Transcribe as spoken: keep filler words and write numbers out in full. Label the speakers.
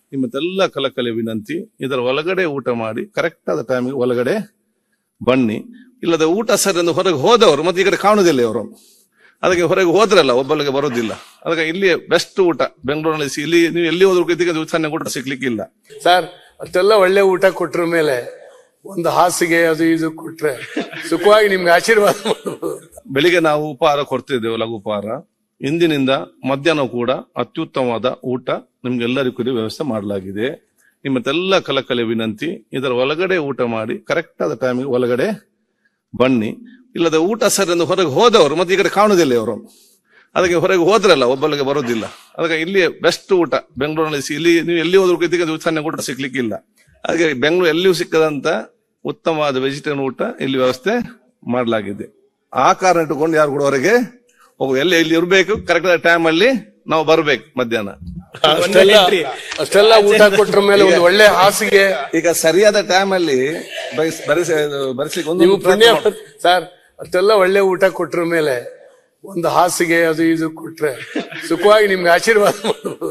Speaker 1: ನಿಮ್ಮತ್ತೆಲ್ಲ ಕಲಕಲೆ ವಿನಂತಿ, ಇದರ ಒಳಗಡೆ ಊಟ ಮಾಡಿ ಕರೆಕ್ಟ್ ಆದ ಟೈಮಿಗೆ ಒಳಗಡೆ ಬನ್ನಿ. ಇಲ್ಲದ ಊಟ ಸರಿ ಎಂದು ಹೊರಗೆ ಹೋದವರು ಮತ್ತೆ ಈ ಕಡೆ ಕಾಣುದಿಲ್ಲ ಅವರು, ಅದಕ್ಕೆ ಹೊರಗೆ ಹೋದ್ರಲ್ಲ ಒಬ್ಬಳಿಗೆ ಬರೋದಿಲ್ಲ. ಅದಕ್ಕೆ ಇಲ್ಲಿ ಬೆಸ್ಟ್ ಊಟ ಬೆಂಗಳೂರಿನಲ್ಲಿ, ಇಲ್ಲಿ ನೀವು ಎಲ್ಲಿ ಹೋದ್ರು ಇದಕ್ಕೆ ಸಣ್ಣ ಊಟ ಸಿಗ್ಲಿಕ್ಕಿಲ್ಲ
Speaker 2: ಸರ್. ಅಷ್ಟೆಲ್ಲ ಒಳ್ಳೆ ಊಟ ಕೊಟ್ರ ಮೇಲೆ ಒಂದು ಹಾಸಿಗೆ ಅದು ಇದು ಕೊಟ್ರೆ ಸುಖವಾಗಿ ನಿಮ್ಗೆ ಆಶೀರ್ವಾದ ಮಾಡಬಹುದು.
Speaker 1: ಬೆಳಿಗ್ಗೆ ನಾವು ಉಪಹಾರ ಕೊಡ್ತಿದ್ದೇವೆ, ಲಘು ಉಪಹಾರ. ಇಂದಿನಿಂದ ಮಧ್ಯಾಹ್ನ ಕೂಡ ಅತ್ಯುತ್ತಮವಾದ ಊಟ ನಿಮ್ಗೆಲ್ಲರಿಗೂ ವ್ಯವಸ್ಥೆ ಮಾಡಲಾಗಿದೆ. ನಿಮ್ಮತ್ತೆಲ್ಲ ಕಲಕಲೆ ವಿನಂತಿ, ಇದರ ಒಳಗಡೆ ಊಟ ಮಾಡಿ ಕರೆಕ್ಟ್ ಆದ ಟೈಮಿಗೆ ಒಳಗಡೆ ಬನ್ನಿ. ಇಲ್ಲದ ಊಟ ಸರಿ ಎಂದು ಹೊರಗೆ ಹೋದವರು ಮತ್ತೆ ಈ ಕಡೆ ಕಾಣುದಿಲ್ಲ ಅವರು, ಅದಕ್ಕೆ ಹೊರಗೆ ಹೋದ್ರಲ್ಲ ಒಬ್ಬಳಿಗೆ ಬರೋದಿಲ್ಲ. ಅದಕ್ಕೆ ಇಲ್ಲಿ ಬೆಸ್ಟ್ ಊಟ ಬೆಂಗಳೂರಿನಲ್ಲಿ, ಇಲ್ಲಿ ನೀವು ಎಲ್ಲಿ ಹೋದ್ರು ಇದಕ್ಕೆ ಸಣ್ಣ ಊಟ ಸಿಗ್ಲಿಕ್ಕಿಲ್ಲ. ಹಾಗೆ ಬೆಂಗಳೂರು ಎಲ್ಲಿಯೂ ಸಿಕ್ಕದಂತ ಉತ್ತಮವಾದ ವೆಜಿಟೇರಿಯನ್ ಊಟ ಇಲ್ಲಿ ವ್ಯವಸ್ಥೆ ಮಾಡಲಾಗಿದೆ. ಆ ಕಾರಣ ಇಟ್ಟುಕೊಂಡು ಯಾರು ಕೂಡ ಹೊರಗೆ ಹೋಗು, ಎಲ್ಲಿ ಇಲ್ಲಿ ಇರ್ಬೇಕು, ಕರೆಕ್ಟ್ ಆದ ಟೈಮ್ ಅಲ್ಲಿ ನಾವು ಬರ್ಬೇಕು ಮಧ್ಯಾಹ್ನ.
Speaker 2: ಅಷ್ಟೆಲ್ಲ ಊಟ ಕೊಟ್ರ ಮೇಲೆ ಒಂದು ಒಳ್ಳೆ ಹಾಸಿಗೆ,
Speaker 1: ಈಗ ಸರಿಯಾದ ಟೈಮ್ ಅಲ್ಲಿ ಬರೆಸ್ಲಿಕ್ಕೆ
Speaker 2: ನೀವು ಪುಣ್ಯ ಸರ್. ಅಷ್ಟೆಲ್ಲ ಒಳ್ಳೆ ಊಟ ಕೊಟ್ರ ಮೇಲೆ ಒಂದು ಹಾಸಿಗೆ ಅದು ಇದು ಕೊಟ್ರೆ ಸುಖವಾಗಿ ನಿಮ್ಗೆ ಆಶೀರ್ವಾದ ಮಾಡಬಹುದು.